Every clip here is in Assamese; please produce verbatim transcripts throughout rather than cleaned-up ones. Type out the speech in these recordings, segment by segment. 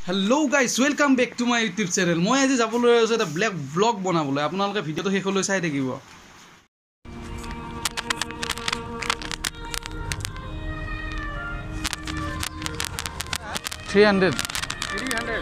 Hello guys, welcome back to my YouTube channel. মই আজি যাবলৈ আছো এটা ব্লগ ব্লগ বনাবলৈ। আপোনালোকে ভিডিওটো শেষলৈ চাই থাকিব। three hundred three hundred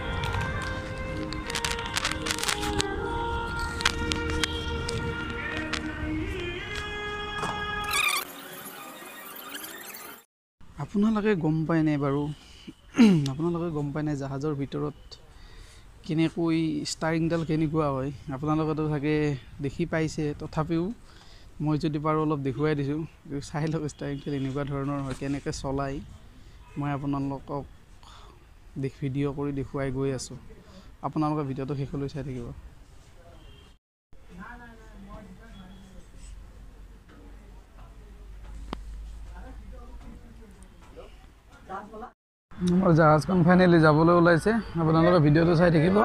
আপোনালোকে গম পায় নাই বাৰু আপোনালোকে গম পায় নাই জাহাজৰ ভিতৰত কেনেকৈ ষ্টাৰিংডাল কেনেকুৱা হয় আপোনালোকেতো থাকে দেখি পাইছে তথাপিও মই যদি পাৰো অলপ দেখুৱাই দিছো চাই লওক ষ্টাৰিংডাল এনেকুৱা ধৰণৰ হয় কেনেকৈ চলাই মই আপোনালোকক দেখ ভিডিও কৰি দেখুৱাই গৈ আছো আপোনালোকে ভিডিওটো শেষলৈ চাই থাকিব মোৰ জাহাজখন ফাইনালি যাবলৈ ওলাইছে আপোনালোকে ভিডিওটো চাই থাকিব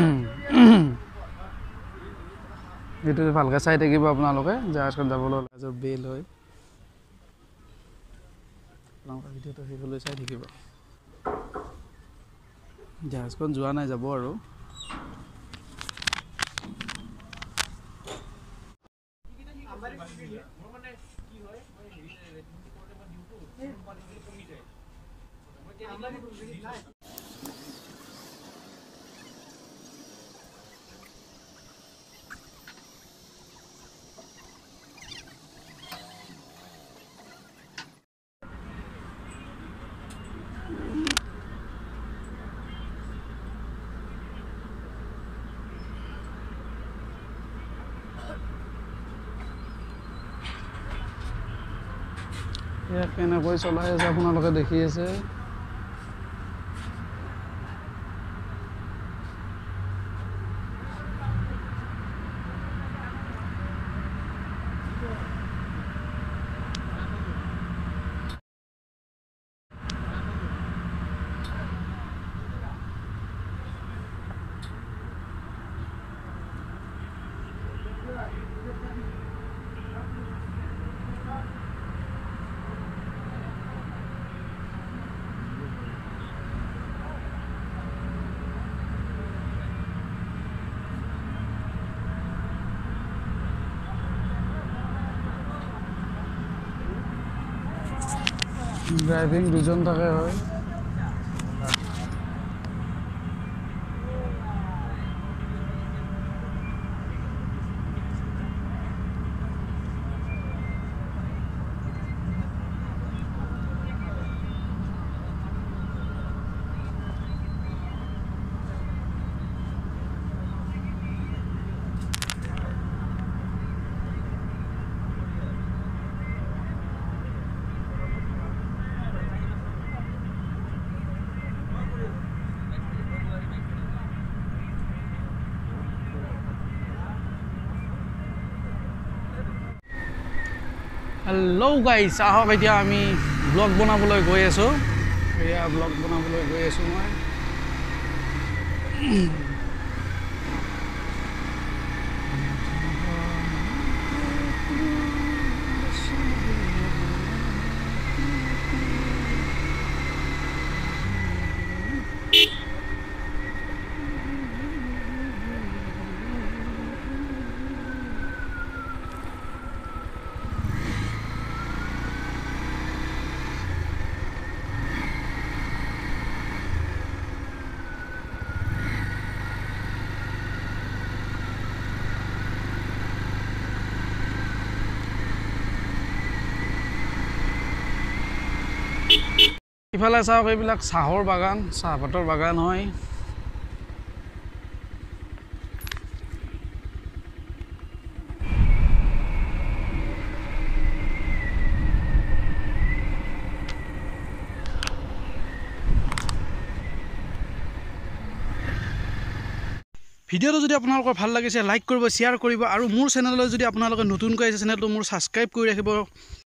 ভিডিওটো ভালকৈ চাই থাকিব আপোনালোকে জাহাজখন যাবলৈ ওলাইছে বেল হয় আপোনালোকে ভিডিওটো শেষলৈ চাই থাকিব জাহাজখন যোৱা নাই যাব আৰু ইয়াক কেনেকৈ চলাই আছে আপোনালোকে দেখি আছে ড্রাইভিং দুজন থাকে হয় Hello guys, আহক এতিয়া আমি ব্লগ বনাবলৈ গৈ আছো এয়া ব্লগ বনাবলৈ গৈ আছো মই ইফালে চাওক এইবিলাক চাহৰ বাগান চাহপাতৰ বাগান হয় ভিডিওটো যদি আপোনালোকৰ ভাল লাগিছে লাইক কৰিব শ্বেয়াৰ কৰিব আৰু মোৰ চেনেললৈ যদি আপোনালোকে নতুনকৈ আহিছে চেনেলটো মোৰ সাবস্ক্ৰাইব কৰি ৰাখিব